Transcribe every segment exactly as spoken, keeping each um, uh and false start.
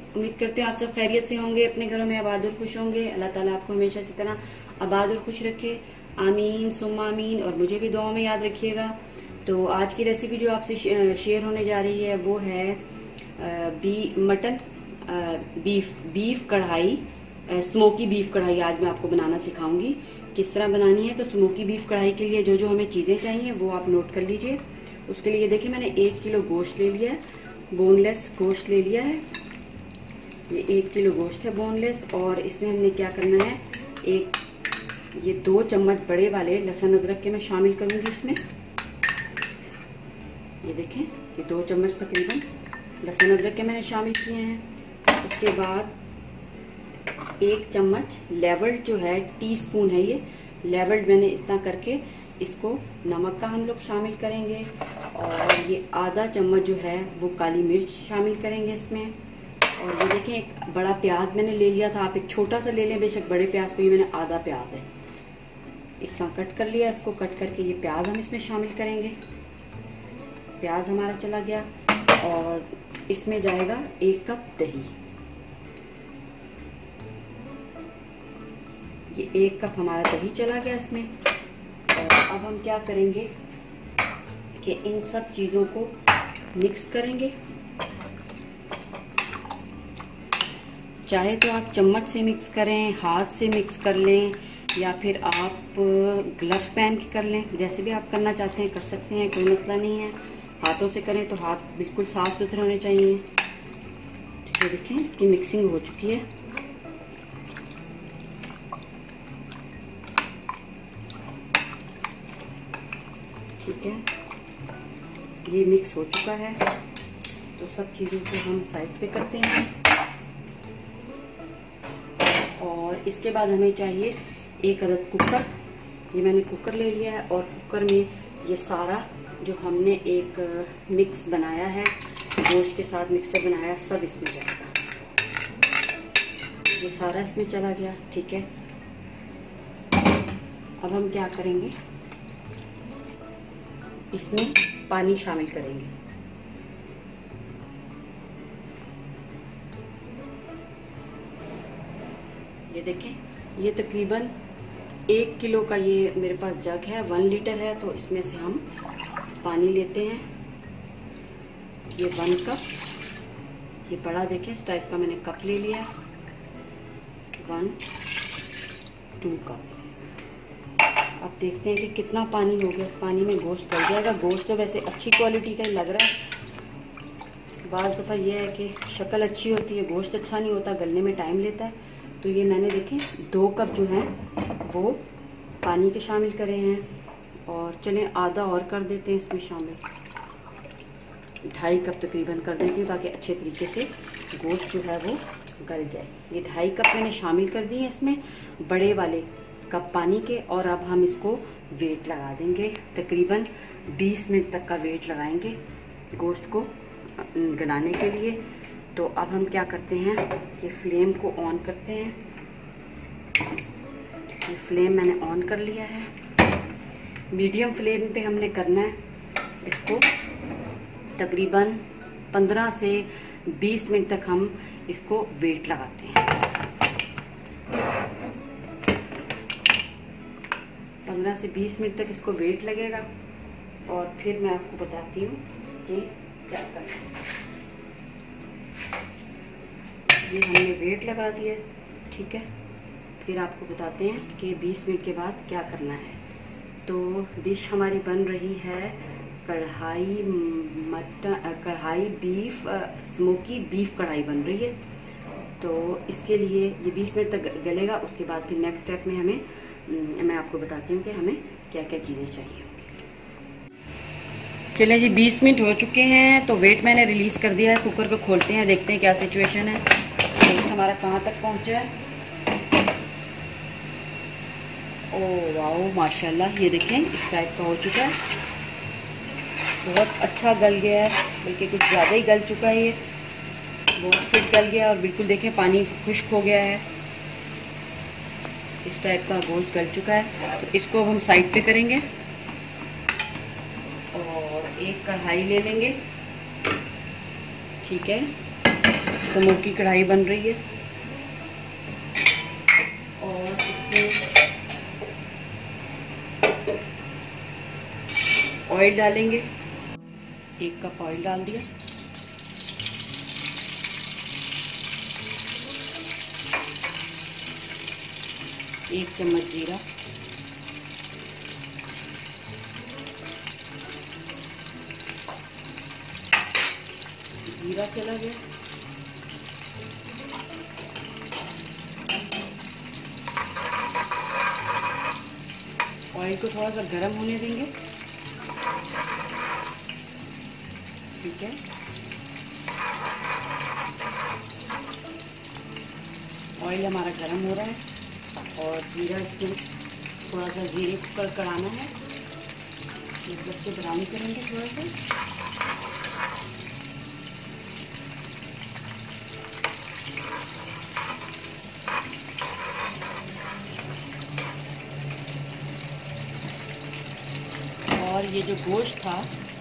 उम्मीद करते हो आप सब खैरियत से होंगे, अपने घरों में आबाद और खुश होंगे। अल्लाह ताला आपको हमेशा इसी तरह आबाद और खुश रखे, आमीन सुम्मा आमीन। और मुझे भी दुआ में याद रखिएगा। तो आज की रेसिपी जो आपसे शेयर होने जा रही है वो है बी मटन बीफ बीफ कढ़ाई, स्मोकी बीफ कढ़ाई आज मैं आपको बनाना सिखाऊंगी किस तरह बनानी है। तो स्मोकी बीफ कढ़ाई के लिए जो जो हमें चीज़ें चाहिए वो आप नोट कर लीजिए। उसके लिए देखिए मैंने एक किलो गोश्त ले लिया है, बोनलेस गोश्त ले लिया है। ये एक किलो गोश्त है बोनलेस। और इसमें हमने क्या करना है, एक ये दो चम्मच बड़े वाले लहसुन अदरक के मैं शामिल करूंगी इसमें। ये देखें ये दो चम्मच तकरीबन लहसुन अदरक के मैंने शामिल किए हैं। उसके बाद एक चम्मच लेवल्ड जो है टीस्पून है, ये लेवल्ड मैंने इस तरह करके इसको नमक का हम लोग शामिल करेंगे। और ये आधा चम्मच जो है वो काली मिर्च शामिल करेंगे इसमें। और ये देखें एक बड़ा प्याज मैंने ले लिया था, आप एक छोटा सा ले लें बेशक, बड़े प्याज को ये मैंने आधा प्याज है इस तरह कट कर लिया। इसको कट करके ये प्याज हम इसमें शामिल करेंगे। प्याज हमारा चला गया। और इसमें जाएगा एक कप दही, ये एक कप हमारा दही चला गया इसमें। और अब हम क्या करेंगे कि इन सब चीज़ों को मिक्स करेंगे। चाहे तो आप चम्मच से मिक्स करें, हाथ से मिक्स कर लें, या फिर आप ग्लव्स पहन के कर लें, जैसे भी आप करना चाहते हैं कर सकते हैं, कोई मसला नहीं है। हाथों से करें तो हाथ बिल्कुल साफ सुथरे होने चाहिए। तो देखें इसकी मिक्सिंग हो चुकी है। ठीक है, ये मिक्स हो चुका है। तो सब चीज़ों को हम साइड पे करते हैं। और इसके बाद हमें चाहिए एक अदद कुकर, ये मैंने कुकर ले लिया है। और कुकर में ये सारा जो हमने एक मिक्स बनाया है, गोश्त के साथ मिक्सर बनाया, सब इसमें जाएगा। ये सारा इसमें चला गया। ठीक है, अब हम क्या करेंगे, इसमें पानी शामिल करेंगे। ये देखें ये तकरीबन एक किलो का ये मेरे पास जग है, वन लीटर है। तो इसमें से हम पानी लेते हैं, ये वन कप, ये बड़ा देखें इस टाइप का मैंने कप ले लिया, वन टू कप। अब देखते हैं कि कितना पानी हो गया। इस पानी में गोश्त गल जाएगा। गोश्त तो वैसे अच्छी क्वालिटी का ही लग रहा है। बाज़ दफ़ा ये है कि शक्ल अच्छी होती है, गोश्त अच्छा नहीं होता, गलने में टाइम लेता है। तो ये मैंने देखें दो कप जो हैं वो पानी के शामिल करे हैं। और चलें आधा और कर देते हैं इसमें शामिल, ढाई कप तकरीबन कर देती हूँ ताकि अच्छे तरीके से गोश्त जो है वो गल जाए। ये ढाई कप मैंने शामिल कर दिए इसमें बड़े वाले कप पानी के। और अब हम इसको वेट लगा देंगे, तकरीबन बीस मिनट तक का वेट लगाएंगे गोश्त को गलाने के लिए। तो अब हम क्या करते हैं कि फ्लेम को ऑन करते हैं। ये फ्लेम मैंने ऑन कर लिया है। मीडियम फ्लेम पे हमने करना है इसको, तकरीबन पंद्रह से बीस मिनट तक हम इसको वेट लगाते हैं। पंद्रह से बीस मिनट तक इसको वेट लगेगा। और फिर मैं आपको बताती हूँ कि क्या करना है। ये हमने वेट लगा दिया, ठीक है। फिर आपको बताते हैं कि बीस मिनट के बाद क्या करना है। तो डिश हमारी बन रही है कढ़ाई मटन कढ़ाई बीफ स्मोकी बीफ कढ़ाई बन रही है। तो इसके लिए ये बीस मिनट तक गलेगा। उसके बाद फिर नेक्स्ट स्टेप में हमें मैं आपको बताती हूँ कि हमें क्या क्या चीज़ें चाहिए। चलिए जी बीस मिनट हो चुके हैं। तो वेट मैंने रिलीज़ कर दिया है। कुकर को खोलते हैं, देखते हैं क्या सिचुएशन है, गोश्त हमारा कहाँ तक पहुँचा है। ओह वाओ माशाल्लाह, ये देखें इस टाइप का हो चुका है, बहुत अच्छा गल गया है, बल्कि कुछ ज़्यादा ही गल चुका है। ये बहुत फिट गल गया और बिल्कुल देखें पानी खुश्क हो गया है। इस टाइप का गोश्त गल चुका है। तो इसको हम साइड पे करेंगे और एक कढ़ाई ले लेंगे, ठीक है। स्मोकी कढ़ाई बन रही है और इसमें ऑयल डालेंगे। एक कप ऑयल डाल दिया। एक चम्मच जीरा, जीरा चला गया। ऑयल को थोड़ा सा गर्म होने देंगे। ठीक है, ऑयल हमारा गर्म हो रहा है और जीरा इसमें थोड़ा सा जीरे को कड़कड़ाना है। इस बच्चे ब्राउन करेंगे थोड़ा सा। और ये जो गोश्त था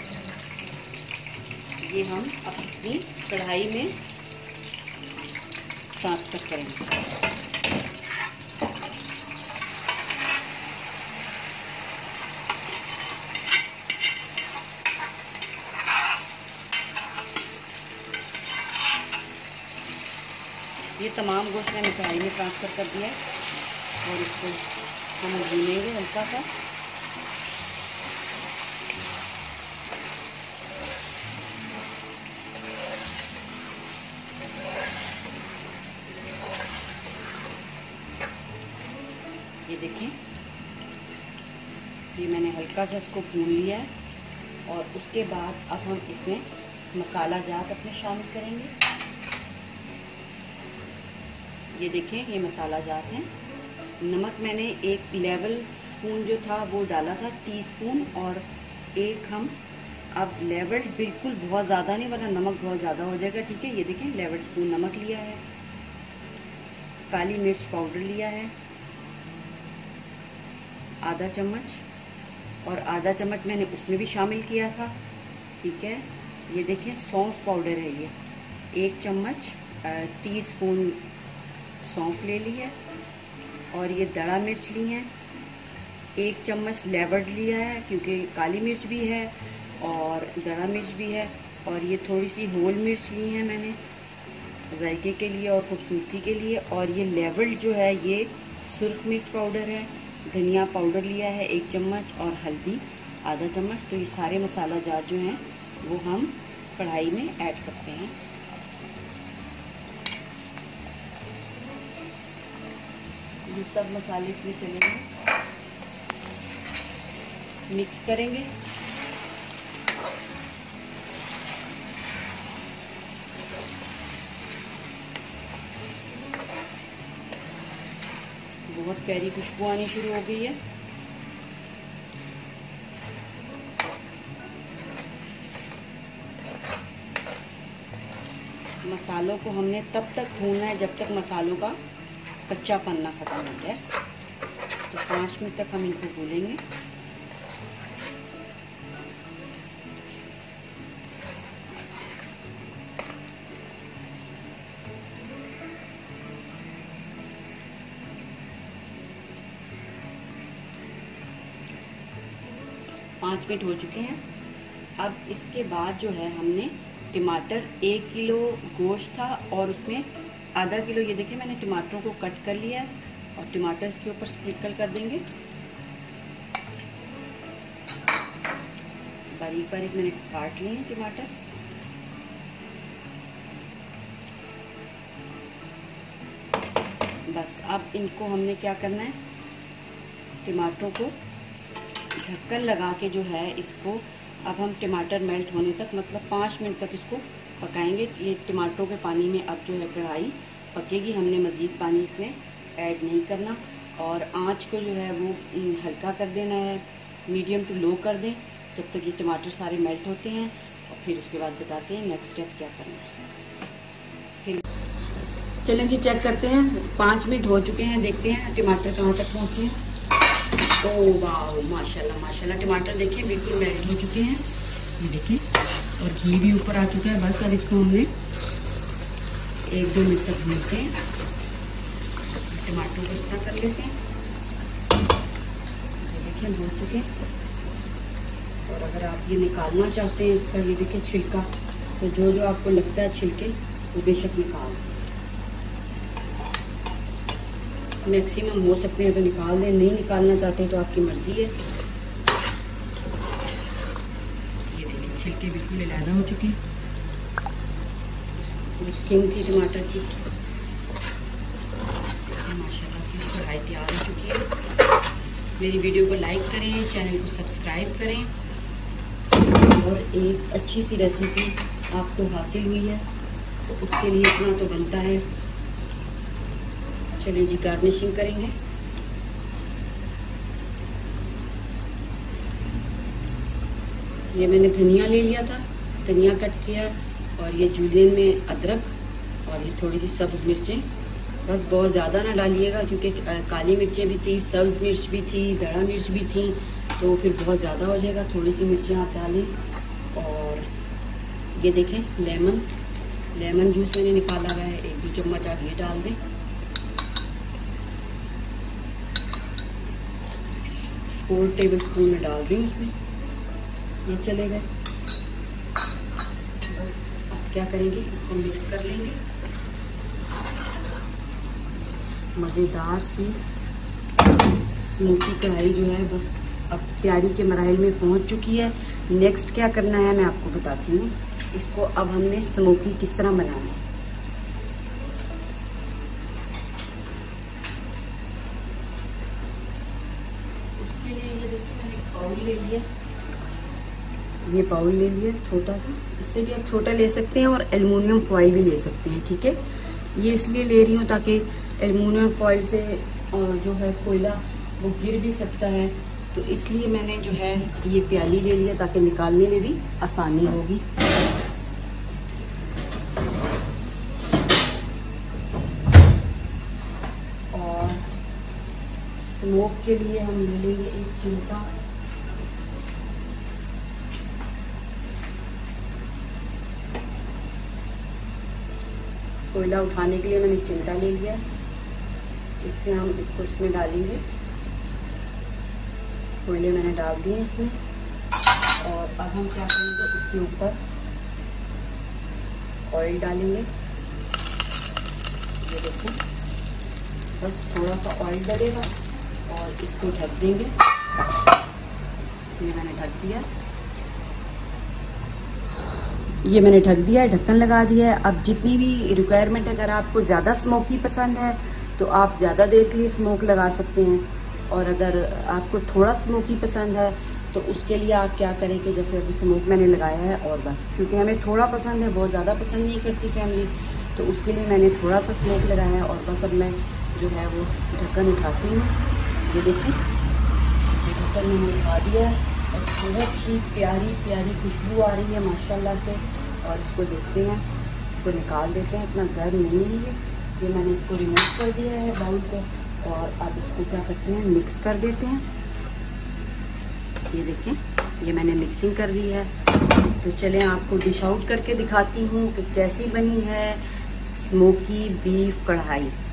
ये हम अपनी कढ़ाई में ट्रांसफर करेंगे। ये तमाम गोश्त मैंने कढ़ाई में ट्रांसफ़र कर दिया है और इसको हम भूनेंगे हल्का सा। ये देखें, ये मैंने हल्का सा इसको भून लिया है और उसके बाद अब हम इसमें मसाला जात अपने शामिल करेंगे। ये देखें, ये मसाला जात हैं। नमक मैंने एक लेवल स्पून जो था वो डाला था, टीस्पून, और एक हम अब लेवल बिल्कुल बहुत ज़्यादा नहीं, वरना नमक बहुत ज़्यादा हो जाएगा। ठीक है, ये देखें, लेवल स्पून नमक लिया है। काली मिर्च पाउडर लिया है आधा चम्मच, और आधा चम्मच मैंने उसमें भी शामिल किया था। ठीक है, ये देखें, सौंफ पाउडर है ये, एक चम्मच टी स्पून सौंफ ले ली है। और ये दड़ा मिर्च ली है, एक चम्मच लेवर्ड लिया है क्योंकि काली मिर्च भी है और दड़ा मिर्च भी है। और ये थोड़ी सी होल मिर्च ली है मैंने जायके के लिए और खूबसूरती के लिए। और ये लेवर्ड जो है ये सुर्ख मिर्च पाउडर है। धनिया पाउडर लिया है एक चम्मच और हल्दी आधा चम्मच। तो ये सारे मसाला जात जो हैं वो हम कढ़ाई में ऐड करते हैं। ये सब मसाले इसमें चलेंगे, मिक्स करेंगे। बहुत प्यारी खुशबू आनी शुरू हो गई है। मसालों को हमने तब तक भूनना है जब तक मसालों का कच्चापन ना खत्म हो जाए। तो पाँच मिनट तक हम इनको भूनेंगे। पाँच मिनट हो चुके हैं। अब इसके बाद जो है हमने टमाटर, एक किलो गोश्त था और उसमें आधा किलो, ये देखिए मैंने टमाटरों को कट कर लिया है और टमाटर इसके ऊपर स्प्रिंकल कर देंगे। बारीक बारीक मैंने काट लिए हैं टमाटर। बस अब इनको हमने क्या करना है, टमाटरों को ढक्कन लगा के जो है इसको अब हम टमाटर मेल्ट होने तक, मतलब पाँच मिनट तक इसको पकाएंगे। ये टमाटरों के पानी में अब जो है कढ़ाई पकेगी। हमने मज़ीद पानी इसमें ऐड नहीं करना और आंच को जो है वो हल्का कर देना है, मीडियम टू लो कर दें जब तक ये टमाटर सारे मेल्ट होते हैं। और फिर उसके बाद बताते हैं नेक्स्ट स्टेप क्या करना है। फिर चलें जी, चेक करते हैं। पाँच मिनट हो चुके हैं, देखते हैं टमाटर कहाँ तक पहुँचे हैं। ओ वाह, माशाल्लाह माशाल्लाह, टमाटर देखिए बिल्कुल मेल्ट हो चुके हैं। ये देखिए, और घी भी ऊपर आ चुका है। बस अब इसको हमने एक दो मिनट तक भूनते हैं। टमाटर को इस तरह कर लेते हैं, देखिए भून चुके हैं। और अगर आप ये निकालना चाहते हैं इसका, ये देखिए छिलका, तो जो जो आपको लगता है छिलके वो बेशक निकाल, मैक्सिमम हो सकते हैं तो निकाल दें, नहीं निकालना चाहते तो आपकी मर्जी है। ये देखिए छिलके बिल्कुल अलग हो चुके हैं। स्किन थी टमाटर की, माशाल्लाह से कढ़ाई तैयार हो चुकी है। मेरी वीडियो को लाइक करें, चैनल को सब्सक्राइब करें, और एक अच्छी सी रेसिपी आपको हासिल हुई है तो उसके लिए इतना तो बनता है। चलिए जी गार्निशिंग करेंगे। ये मैंने धनिया ले लिया था, धनिया कट किया, और ये जूलियन में अदरक, और ये थोड़ी सी सब्ज़ मिर्चें, बस बहुत ज़्यादा ना डालिएगा क्योंकि काली मिर्चें भी थी, सब्ज़ मिर्च भी थी, दड़ा मिर्च भी थी, तो फिर बहुत ज़्यादा हो जाएगा। थोड़ी सी मिर्चें आप डालें। और ये देखें लेमन, लेमन जूस मैंने निकाला हुआ है, एक दो चम्मच आप ये डाल दें। फोर टेबल स्पून में डाल रही हूँ उसमें, ये चले गए। बस अब क्या करेंगे, इसको मिक्स कर लेंगे। मज़ेदार सी स्मोकी कढ़ाई जो है बस अब तैयारी के मराहिल में पहुंच चुकी है। नेक्स्ट क्या करना है मैं आपको बताती हूँ। इसको अब हमने स्मोकी किस तरह बनाना है। उसके लिए ये देखिए मैंने एक बाउल ले लिया, ये बाउल ले लिया छोटा सा, इससे भी आप छोटा ले सकते हैं और एल्युमिनियम फॉइल भी ले सकते हैं, ठीक है। ये इसलिए ले रही हूँ ताकि एल्युमिनियम फॉइल से जो है कोयला वो गिर भी सकता है, तो इसलिए मैंने जो है ये प्याली ले लिया ताकि निकालने में भी आसानी होगी। और स्मोक के लिए हम ले लेंगे एक चिमटा, कोयला उठाने के लिए मैंने चिमटा ले लिया। इससे हम इसको इसमें डालेंगे, कोयले मैंने डाल दिए इसमें। और अब हम क्या करेंगे, इसके ऊपर ऑयल डालेंगे। ये देखो बस थोड़ा सा ऑयल डलेगा और इसको ढक देंगे। ये मैंने ढक दिया, ये मैंने ढक दिया है, ढक्कन लगा दिया है। अब जितनी भी रिक्वायरमेंट, अगर आपको ज़्यादा स्मोकी पसंद है तो आप ज़्यादा देर के लिए स्मोक लगा सकते हैं, और अगर आपको थोड़ा स्मोकी पसंद है तो उसके लिए आप क्या करें कि जैसे अभी स्मोक मैंने लगाया है और बस, क्योंकि हमें थोड़ा पसंद है, बहुत ज़्यादा पसंद नहीं करती फैमिली, तो उसके लिए मैंने थोड़ा सा स्मोक लगाया है। और बस अब मैं जो है वो ढक्कन उठाती हूँ। ये देखिए ये ढक्कन मैंने उठा दिया है और बहुत ही प्यारी प्यारी खुशबू आ रही है माशाल्लाह से। और इसको देखते हैं, इसको निकाल देते हैं, इतना गर्म नहीं है ये। ये मैंने इसको रिमूव कर दिया है बाउल को, और अब इसको क्या करते हैं, मिक्स कर देते हैं। ये देखें ये मैंने मिक्सिंग कर दी है। तो चलें आपको डिश आउट करके दिखाती हूँ कि कैसी बनी है स्मोकी बीफ कढ़ाई।